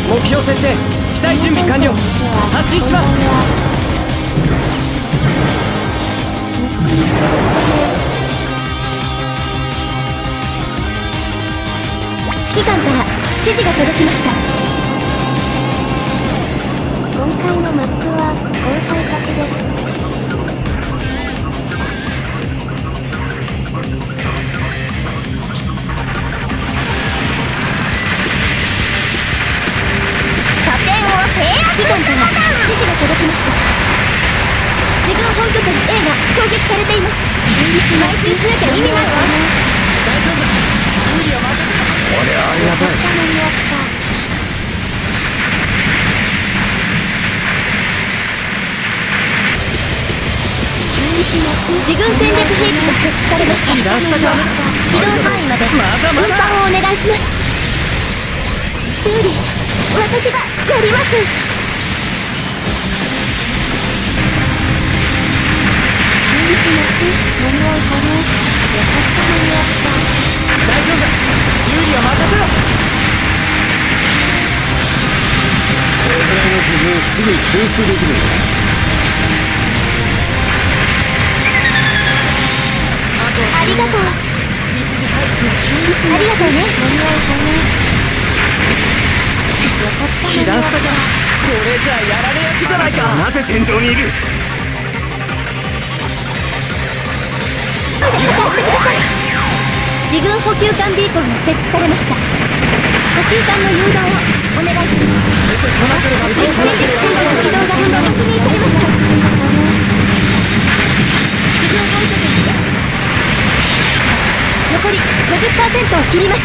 目標設定、機体準備完了。発進します。 指揮官から指示が届きました。今回のマップは交代先です。指揮官から指示が届きました。自軍本拠点 A が攻撃されています。回収しなきゃ意味ないわ。 大丈夫だ、修理は任せろ。これはありがたい。 自軍戦略兵器が設置されました。 被弾したか。 機動範囲まで運搬をお願いします。修理、私がやります。 大丈夫だ、修理は任せろ。これくらいの傷をすぐ修復できる。 ありがとう。 一時退避。 ありがとうね。 被弾したか。これじゃやられ役じゃないか。なぜ戦場にいる。 自軍補給管ビーコンが設置されました。補給管の誘導をお願いします。敵戦略戦闘の起動が確認されました。自軍本拠点で残り 50% を切りました。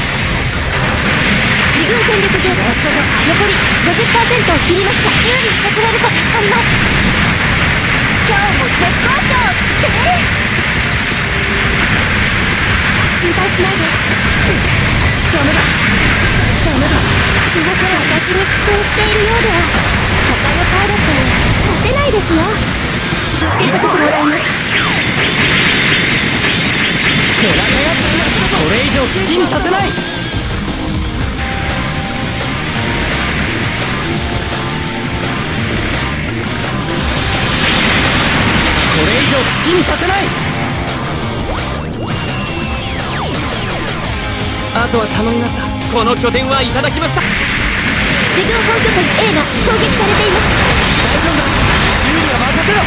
自軍戦力ゲージ残り 50% を切りました。修理してくれると助かります。今日も絶好調って心配しないで。ダメだ動ける。私に苦戦しているようでは他のパイロットに勝てないですよ。助けさせてもらいます。 世良のやつ、これ以上好きにさせない。これ以上好きにさせない。あとは頼みました。この拠点はいただきました。 自軍本拠点 A が攻撃されています。 大丈夫だ、修理は任せろ。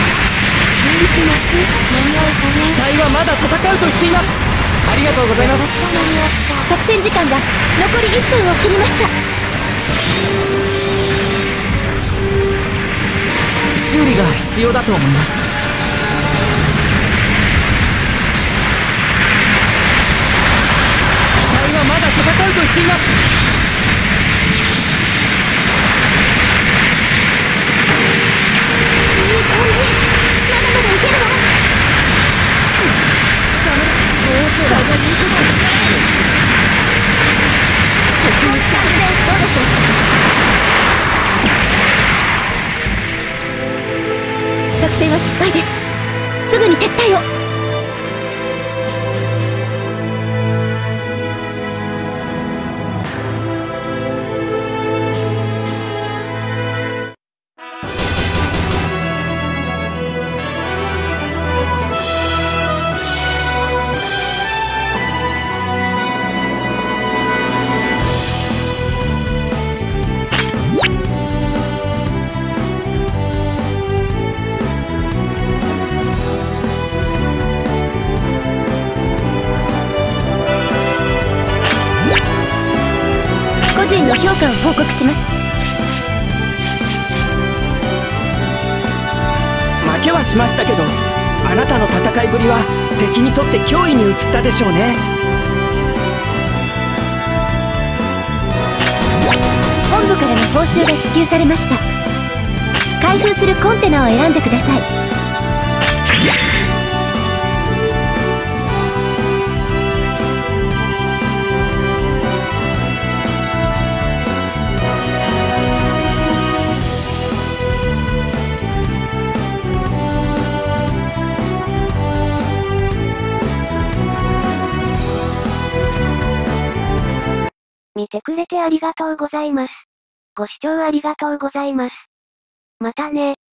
機体はまだ戦うと言っています。ありがとうございます。 作戦時間が残り1分を切りました。 修理が必要だと思います。まだ戦うと言っています。 いい感じ。まだまだいけるわ。 ダメだ、どうすれば言うことを聞かない。直撃されてどうでしょう。 作戦は失敗です。すぐに撤退を。個人の評価を報告します。 負けはしましたけど、あなたの戦いぶりは敵にとって脅威に移ったでしょうね。 本部からの報酬が支給されました。開封するコンテナを選んでください。 見てくれてありがとうございます。ご視聴ありがとうございます。またね。